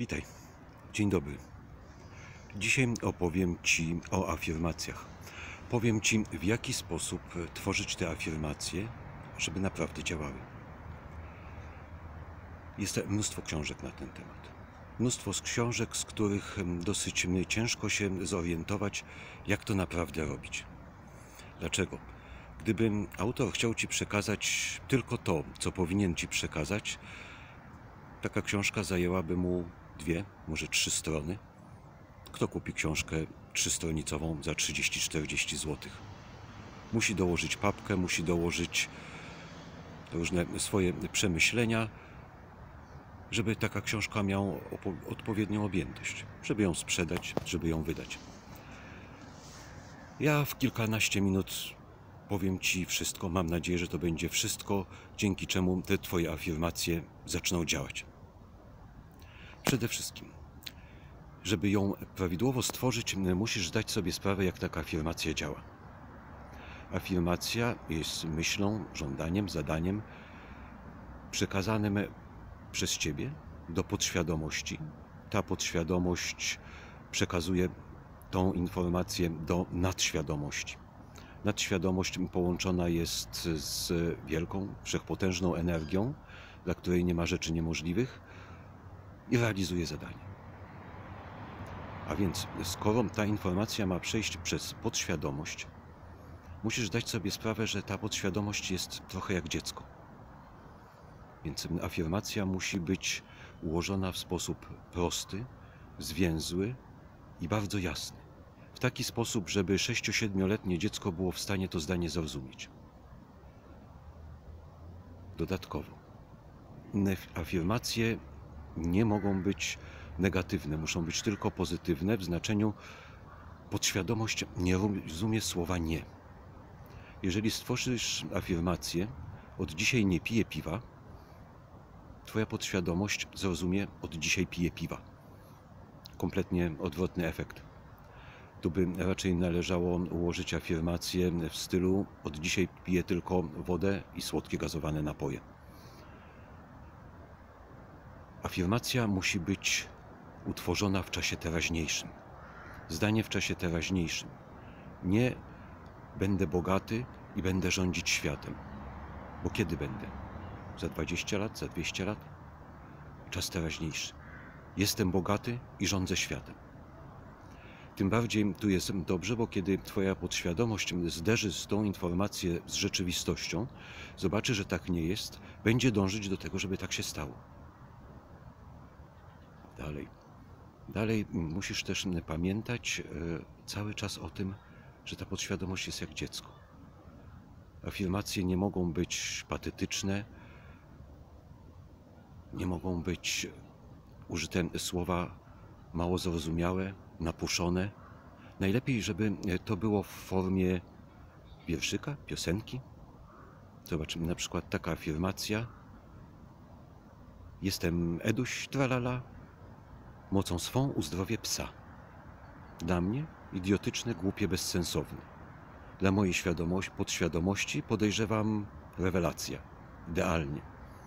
Witaj, dzień dobry. Dzisiaj opowiem Ci o afirmacjach. Powiem Ci, w jaki sposób tworzyć te afirmacje, żeby naprawdę działały. Jest mnóstwo książek na ten temat. Mnóstwo książek, z których dosyć ciężko się zorientować, jak to naprawdę robić. Dlaczego? Gdyby autor chciał Ci przekazać tylko to, co powinien Ci przekazać, taka książka zajęłaby mu 2, może 3 strony. Kto kupi książkę 3-stronicową za 30-40 zł? Musi dołożyć papkę, musi dołożyć różne swoje przemyślenia, żeby taka książka miała odpowiednią objętość, żeby ją sprzedać, żeby ją wydać. Ja w kilkanaście minut powiem Ci wszystko. Mam nadzieję, że to będzie wszystko, dzięki czemu te Twoje afirmacje zaczną działać. Przede wszystkim, żeby ją prawidłowo stworzyć, musisz zdać sobie sprawę, jak taka afirmacja działa. Afirmacja jest myślą, żądaniem, zadaniem przekazanym przez Ciebie do podświadomości. Ta podświadomość przekazuje tą informację do nadświadomości. Nadświadomość połączona jest z wielką, wszechpotężną energią, dla której nie ma rzeczy niemożliwych, i realizuje zadanie. A więc, skoro ta informacja ma przejść przez podświadomość, musisz dać sobie sprawę, że ta podświadomość jest trochę jak dziecko. Więc afirmacja musi być ułożona w sposób prosty, zwięzły i bardzo jasny. W taki sposób, żeby 6-7-letnie dziecko było w stanie to zdanie zrozumieć. Dodatkowo, afirmacje nie mogą być negatywne, muszą być tylko pozytywne, w znaczeniu podświadomość nie rozumie słowa nie. Jeżeli stworzysz afirmację, od dzisiaj nie piję piwa, Twoja podświadomość zrozumie, od dzisiaj piję piwa. Kompletnie odwrotny efekt. Tu by raczej należało ułożyć afirmację w stylu: od dzisiaj piję tylko wodę i słodkie gazowane napoje. Afirmacja musi być utworzona w czasie teraźniejszym. Zdanie w czasie teraźniejszym. Nie będę bogaty i będę rządzić światem. Bo kiedy będę? Za 20 lat? Za 200 lat? Czas teraźniejszy. Jestem bogaty i rządzę światem. Tym bardziej tu jest dobrze, bo kiedy Twoja podświadomość zderzy z tą informację z rzeczywistością, zobaczy, że tak nie jest, będzie dążyć do tego, żeby tak się stało. Dalej musisz też pamiętać cały czas o tym, że ta podświadomość jest jak dziecko. Afirmacje nie mogą być patetyczne, nie mogą być użyte słowa mało zrozumiałe, napuszone. Najlepiej, żeby to było w formie wierszyka, piosenki. Zobaczymy na przykład taka afirmacja: jestem Eduś, tralala, mocą swą uzdrowię psa. Dla mnie idiotyczne, głupie, bezsensowne. Dla mojej podświadomości podejrzewam rewelacja. Idealnie.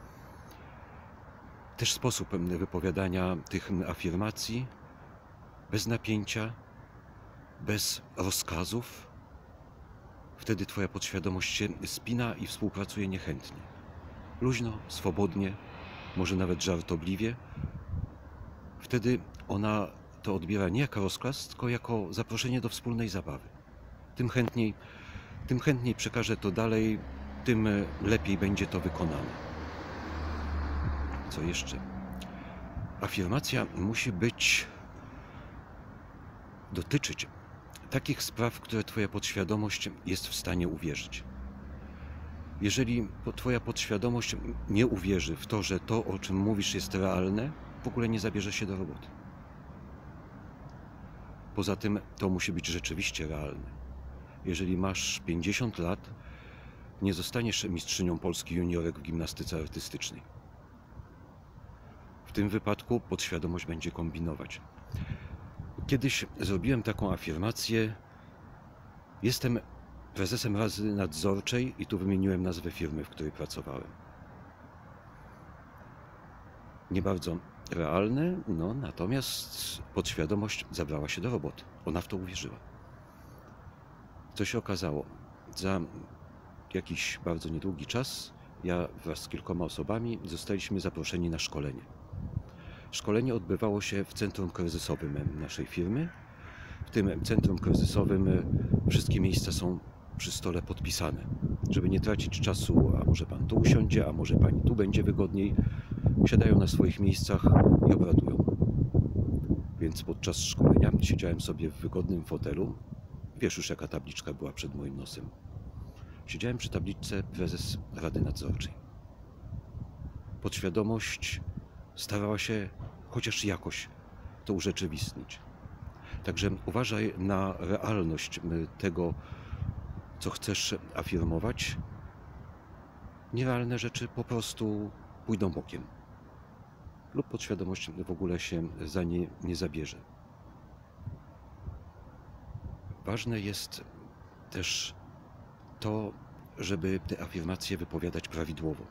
Też sposób wypowiadania tych afirmacji bez napięcia, bez rozkazów. Wtedy Twoja podświadomość się spina i współpracuje niechętnie. Luźno, swobodnie, może nawet żartobliwie. Wtedy ona to odbiera nie jako rozkaz, tylko jako zaproszenie do wspólnej zabawy. Tym chętniej przekaże to dalej, tym lepiej będzie to wykonane. Co jeszcze? Afirmacja musi dotyczyć takich spraw, w które Twoja podświadomość jest w stanie uwierzyć. Jeżeli Twoja podświadomość nie uwierzy w to, że to, o czym mówisz, jest realne, w ogóle nie zabierze się do roboty. Poza tym to musi być rzeczywiście realne. Jeżeli masz 50 lat, nie zostaniesz mistrzynią Polski juniorek w gimnastyce artystycznej. W tym wypadku podświadomość będzie kombinować. Kiedyś zrobiłem taką afirmację: jestem prezesem Rady Nadzorczej, i tu wymieniłem nazwę firmy, w której pracowałem. Nie bardzo realne, no natomiast podświadomość zabrała się do roboty. Ona w to uwierzyła. Co się okazało? Za jakiś bardzo niedługi czas ja wraz z kilkoma osobami zostaliśmy zaproszeni na szkolenie. Szkolenie odbywało się w centrum kryzysowym naszej firmy. W tym centrum kryzysowym wszystkie miejsca są przy stole podpisane. Żeby nie tracić czasu, a może pan tu usiądzie, a może pani tu będzie wygodniej. Siadają na swoich miejscach i obradują. Więc podczas szkolenia siedziałem sobie w wygodnym fotelu. Wiesz już, jaka tabliczka była przed moim nosem. Siedziałem przy tabliczce prezes Rady Nadzorczej. Podświadomość starała się chociaż jakoś to urzeczywistnić. Także uważaj na realność tego, co chcesz afirmować. Nierealne rzeczy po prostu pójdą bokiem. Lub podświadomość w ogóle się za nie nie zabierze. Ważne jest też to, żeby te afirmacje wypowiadać prawidłowo.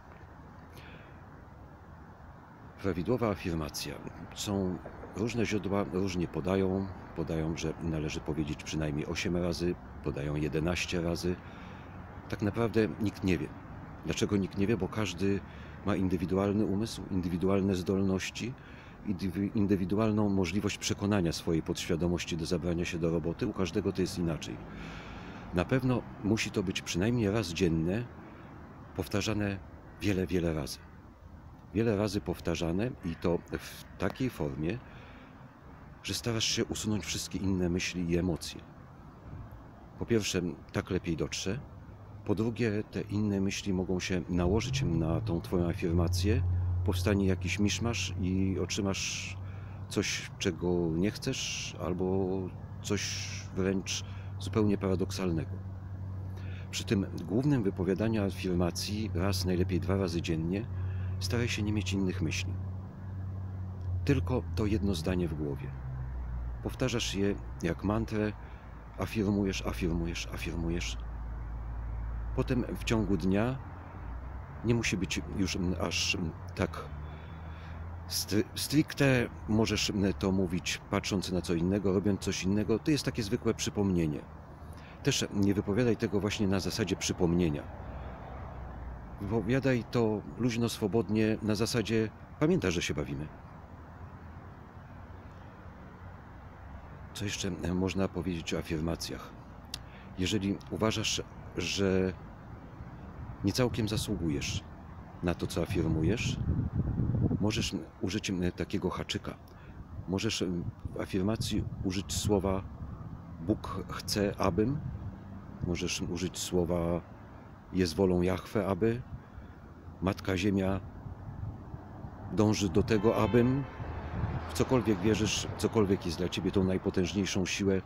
Prawidłowa afirmacja. Są różne źródła, różnie podają. Podają, że należy powiedzieć przynajmniej 8 razy, podają 11 razy. Tak naprawdę nikt nie wie. Dlaczego nikt nie wie? Bo każdy ma indywidualny umysł, indywidualne zdolności, indywidualną możliwość przekonania swojej podświadomości do zabrania się do roboty. U każdego to jest inaczej. Na pewno musi to być przynajmniej raz dziennie, powtarzane wiele, wiele razy. Wiele razy powtarzane i to w takiej formie, że starasz się usunąć wszystkie inne myśli i emocje. Po pierwsze, tak lepiej dotrze. Po drugie, te inne myśli mogą się nałożyć na tą twoją afirmację. Powstanie jakiś miszmasz i otrzymasz coś, czego nie chcesz, albo coś wręcz zupełnie paradoksalnego. Przy tym głównym wypowiadaniu afirmacji raz, najlepiej 2 razy dziennie, staraj się nie mieć innych myśli. Tylko to jedno zdanie w głowie. Powtarzasz je jak mantrę, afirmujesz, afirmujesz, afirmujesz. Potem w ciągu dnia nie musi być już aż tak stricte, możesz to mówić patrząc na co innego, robiąc coś innego. To jest takie zwykłe przypomnienie. Też nie wypowiadaj tego właśnie na zasadzie przypomnienia. Wypowiadaj to luźno, swobodnie, na zasadzie pamiętasz, że się bawimy. Co jeszcze można powiedzieć o afirmacjach? Jeżeli uważasz, że nie całkiem zasługujesz na to, co afirmujesz, możesz użyć takiego haczyka. Możesz w afirmacji użyć słowa Bóg chce, abym. Możesz użyć słowa jest wolą Jahwe, aby. Matka Ziemia dąży do tego, abym. W cokolwiek wierzysz, cokolwiek jest dla ciebie tą najpotężniejszą siłę,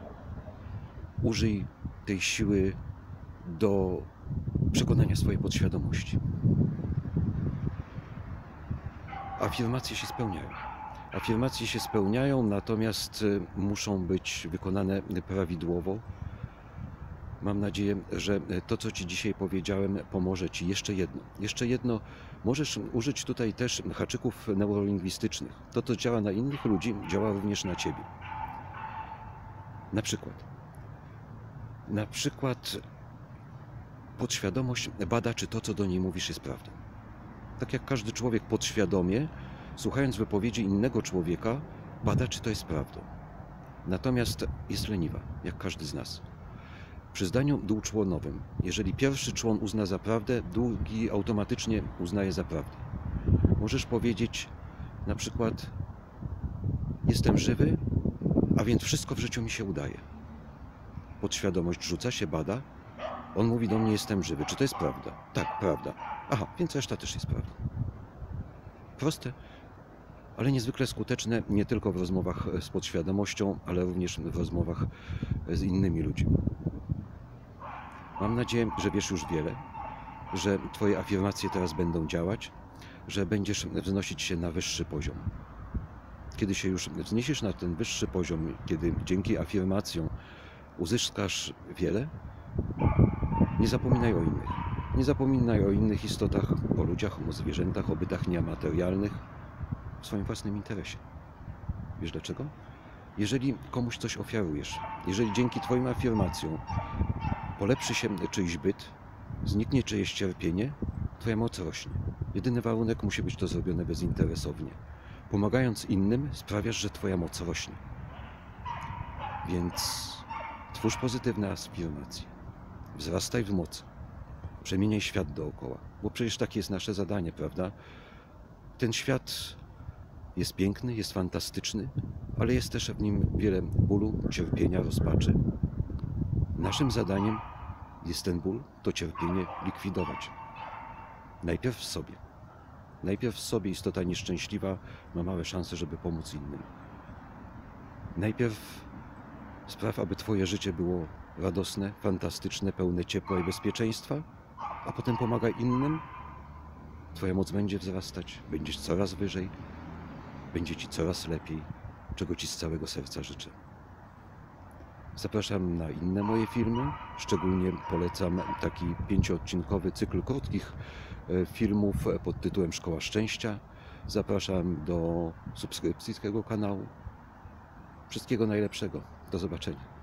użyj tej siły do przekonania swojej podświadomości. Afirmacje się spełniają. Afirmacje się spełniają, natomiast muszą być wykonane prawidłowo. Mam nadzieję, że to, co ci dzisiaj powiedziałem, pomoże ci. Jeszcze jedno. Możesz użyć tutaj też haczyków neurolingwistycznych. To, co działa na innych ludzi, działa również na ciebie. Na przykład podświadomość bada, czy to, co do niej mówisz, jest prawdą. Tak jak każdy człowiek podświadomie, słuchając wypowiedzi innego człowieka, bada, czy to jest prawdą. Natomiast jest leniwa, jak każdy z nas. Przy zdaniu dwuczłonowym, jeżeli pierwszy człon uzna za prawdę, drugi automatycznie uznaje za prawdę. Możesz powiedzieć na przykład jestem żywy, a więc wszystko w życiu mi się udaje. Podświadomość rzuca się, bada. On mówi do mnie jestem żywy. Czy to jest prawda? Tak, prawda. Aha, więc reszta też jest prawda. Proste, ale niezwykle skuteczne nie tylko w rozmowach z podświadomością, ale również w rozmowach z innymi ludźmi. Mam nadzieję, że wiesz już wiele, że twoje afirmacje teraz będą działać, że będziesz wznosić się na wyższy poziom. Kiedy się już wzniesiesz na ten wyższy poziom, kiedy dzięki afirmacjom uzyskasz wiele, nie zapominaj o innych. Nie zapominaj o innych istotach, o ludziach, o zwierzętach, o bytach niematerialnych. w swoim własnym interesie. Wiesz dlaczego? Jeżeli komuś coś ofiarujesz, jeżeli dzięki Twoim afirmacjom polepszy się czyjś byt, zniknie czyjeś cierpienie, Twoja moc rośnie. Jedyny warunek musi być to zrobione bezinteresownie. Pomagając innym sprawiasz, że Twoja moc rośnie. Więc twórz pozytywne afirmacje. Wzrastaj w mocy. Przemieniaj świat dookoła. Bo przecież takie jest nasze zadanie, prawda? Ten świat jest piękny, jest fantastyczny, ale jest też w nim wiele bólu, cierpienia, rozpaczy. Naszym zadaniem jest ten ból, to cierpienie likwidować. Najpierw w sobie. Najpierw w sobie istota nieszczęśliwa ma małe szanse, żeby pomóc innym. Najpierw spraw, aby Twoje życie było radosne, fantastyczne, pełne ciepła i bezpieczeństwa, a potem pomagaj innym. Twoja moc będzie wzrastać, będziesz coraz wyżej, będzie Ci coraz lepiej, czego Ci z całego serca życzę. Zapraszam na inne moje filmy, szczególnie polecam taki 5-odcinkowy cykl krótkich filmów pod tytułem Szkoła Szczęścia. Zapraszam do subskrypcji tego kanału. Wszystkiego najlepszego. Do zobaczenia.